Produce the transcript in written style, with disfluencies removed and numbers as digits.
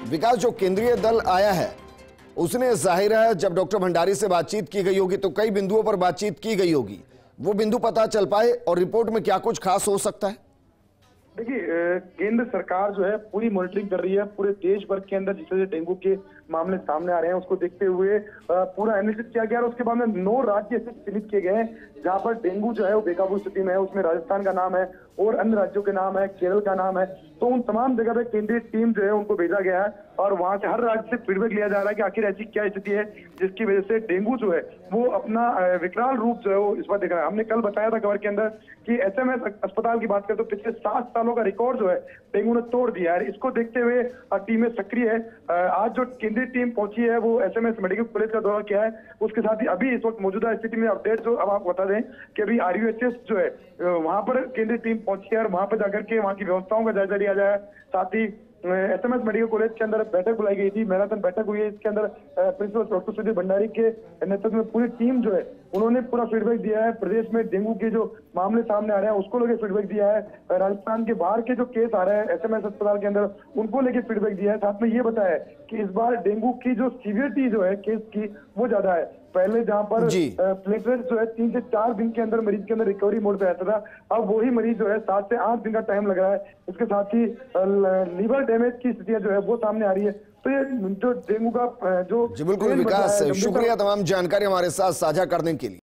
विकास, जो केंद्रीय दल आया है उसने जाहिर है जब डॉक्टर भंडारी से बातचीत की गई होगी तो कई बिंदुओं पर बातचीत की गई होगी, वो बिंदु पता चल पाए और रिपोर्ट में क्या कुछ खास हो सकता है? देखिए, केंद्र सरकार जो है पूरी मॉनिटरिंग कर रही है पूरे देश भर के अंदर जिस डेंगू के मामले सामने आ रहे हैं उसको देखते हुए पूरा एनालिसिस किया गया और उसके बाद में 9 राज्य ऐसे चिन्हित किए गए हैं जहां पर डेंगू जो है वो बेकाबू स्थिति में है। उसमें राजस्थान का नाम है और अन्य राज्यों के नाम है, केरल का नाम है। तो उन तमाम जगह पे केंद्रीय टीम जो है उनको भेजा गया है और वहां से हर राज्य से फीडबैक लिया जा रहा है कि आखिर ऐसी क्या स्थिति है जिसकी वजह से डेंगू जो है वो अपना विकराल रूप जो है वो इस बार दिख रहा है। हमने कल बताया था खबर के अंदर कि एसएमएस अस्पताल की बात करें तो पिछले 7 सालों का रिकॉर्ड जो है डेंगू ने तोड़ दिया है। इसको देखते हुए टीमें सक्रिय है। आज जो केंद्रीय टीम पहुंची है वो एसएमएस मेडिकल कॉलेज का दौरा किया है। उसके साथ ही अभी इस वक्त मौजूदा स्थिति में अपडेट जो अब आपको बता दें कि अभी आरयूएचएस जो है वहां पर केंद्रीय टीम पहुंची है और वहां पर जाकर के वहां की व्यवस्थाओं का जायजा लिया जाए। साथ ही एसएमएस मेडिकल कॉलेज के अंदर बैठक बुलाई गई थी, मैराथन बैठक हुई है। इसके अंदर प्रिंसिपल डॉक्टर सुधीर भंडारी के नेतृत्व में पूरी टीम जो है उन्होंने पूरा फीडबैक दिया है। प्रदेश में डेंगू के जो मामले सामने आ रहे हैं उसको लेकर फीडबैक दिया है। राजस्थान के बाहर के जो केस आ रहे हैं एसएमएस अस्पताल के अंदर उनको लेकर फीडबैक दिया है। साथ में ये बताया कि इस बार डेंगू की जो सीवियरिटी जो है केस की वो ज्यादा है। पहले जहां पर प्लेटलेट जो है 3 से 4 दिन के अंदर मरीज के अंदर रिकवरी मोड पे रहता था, अब वही मरीज जो है 7 से 8 दिन का टाइम लग रहा है। इसके साथ ही लीवर डैमेज की स्थितियां जो है वो सामने आ रही है। तो ये जो डेंगू का जो जी बिल्कुल विकास, शुक्रिया तमाम जानकारी हमारे साथ साझा करने के लिए।